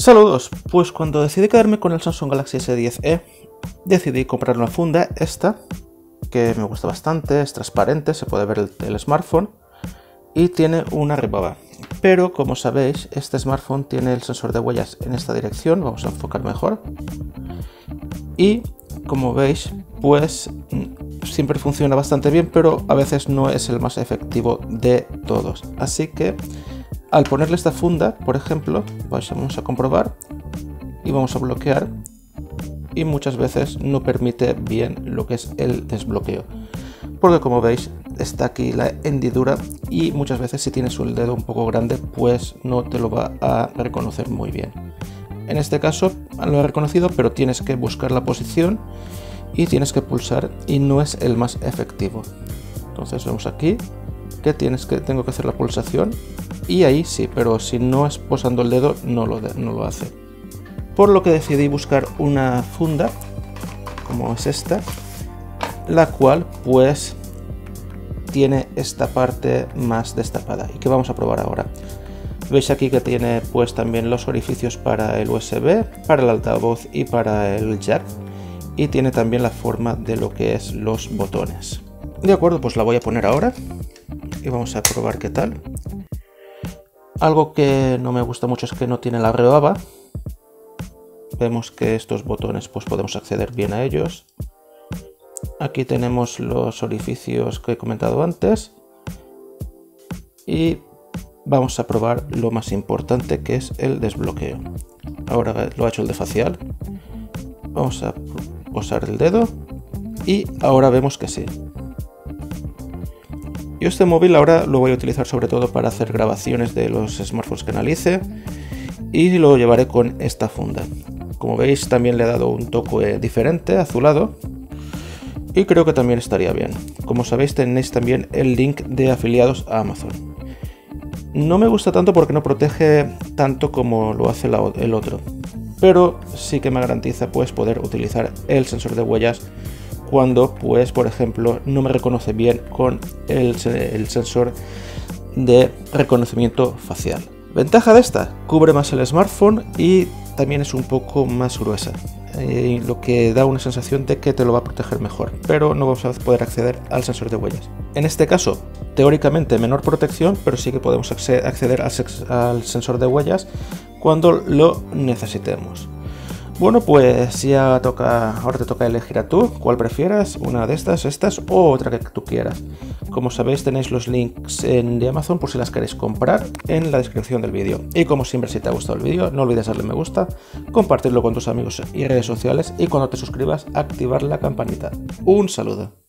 Saludos, pues cuando decidí quedarme con el Samsung Galaxy S10e, decidí comprar una funda, esta, que me gusta bastante, es transparente, se puede ver el smartphone y tiene una rebaba. Pero como sabéis, este smartphone tiene el sensor de huellas en esta dirección, vamos a enfocar mejor. Y como veis, pues siempre funciona bastante bien, pero a veces no es el más efectivo de todos. Así que al ponerle esta funda, por ejemplo, vamos a comprobar y vamos a bloquear, y muchas veces no permite bien lo que es el desbloqueo, porque como veis está aquí la hendidura y muchas veces si tienes un dedo un poco grande pues no te lo va a reconocer muy bien. En este caso lo he reconocido, pero tienes que buscar la posición y tienes que pulsar y no es el más efectivo. Entonces vemos aquí que tengo que hacer la pulsación y ahí sí, pero si no es posando el dedo no lo hace. Por lo que decidí buscar una funda como es esta, la cual pues tiene esta parte más destapada y que vamos a probar ahora. Veis aquí que tiene pues también los orificios para el USB, para el altavoz y para el jack, y tiene también la forma de lo que es los botones. De acuerdo, pues la voy a poner ahora y vamos a probar qué tal. Algo que no me gusta mucho es que no tiene la rebaba. Vemos que estos botones pues podemos acceder bien a ellos. Aquí tenemos los orificios que he comentado antes y vamos a probar lo más importante, que es el desbloqueo. Ahora lo ha hecho el de facial. Vamos a posar el dedo y ahora vemos que sí. Yo este móvil ahora lo voy a utilizar sobre todo para hacer grabaciones de los smartphones que analice y lo llevaré con esta funda. Como veis también le he dado un toque diferente, azulado, y creo que también estaría bien. Como sabéis tenéis también el link de afiliados a Amazon. No me gusta tanto porque no protege tanto como lo hace el otro, pero sí que me garantiza pues poder utilizar el sensor de huellas cuando pues por ejemplo no me reconoce bien con el sensor de reconocimiento facial. Ventaja de esta, cubre más el smartphone y también es un poco más gruesa, lo que da una sensación de que te lo va a proteger mejor, pero no vamos a poder acceder al sensor de huellas. En este caso, teóricamente menor protección, pero sí que podemos acceder al sensor de huellas cuando lo necesitemos. Bueno, pues ya ahora te toca elegir a tú cuál prefieras, una de estas o otra que tú quieras. Como sabéis tenéis los links de Amazon por si las queréis comprar en la descripción del vídeo. Y como siempre, si te ha gustado el vídeo no olvides darle me gusta, compartirlo con tus amigos y redes sociales y cuando te suscribas activar la campanita. Un saludo.